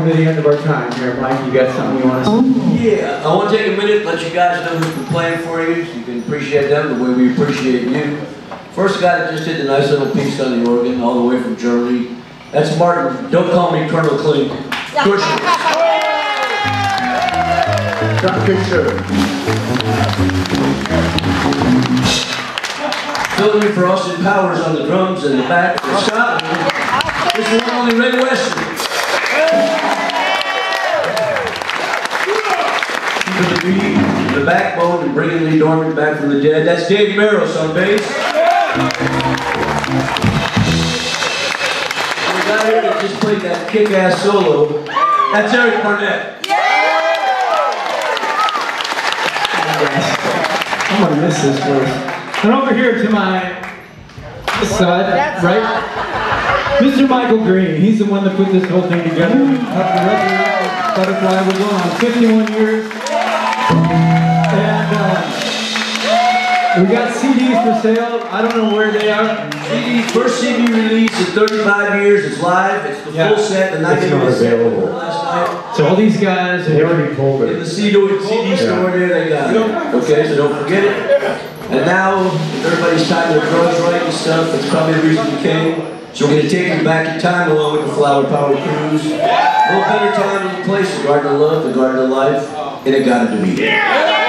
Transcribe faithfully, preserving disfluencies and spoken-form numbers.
to the end of our time here. Mike, you got something you want to say? Yeah, I want to take a minute, let you guys know who's been playing for you, so you can appreciate them the way we appreciate you. First guy that just did a nice little piece on the organ, all the way from Germany. That's Martin. Don't call me Colonel Klink. Filling in for Austin Powers on the drums and the back for Scotland. This is one only Ray Weston. Keeping the beat, the backbone, and bringing Lee Dorman back from the dead. That's Dave Maros on bass. And the guy here that just played that kick-ass solo, that's Eric Barnett. I'm gonna miss this verse. And over here to my side, right? Mister Michael Green. He's the one that put this whole thing together. Up the record, Butterfly, we're going on fifty-one years. And uh, we got C Ds for sale. I don't know where they are. C D, first C D release in thirty-five years. It's live. It's the Yeah. full set. The night It's not available last night. So all these guys, they already told In it. the C D, C D store there, they got it. Okay, so don't forget it. And now, if everybody's tying their drugs right and stuff, it's probably the reason you came. So we're going to take you back in time along with the Flower Power Cruise. A little better time in the place, the Garden of Love, the Garden of Life, In-A-Gadda-Da-Vida.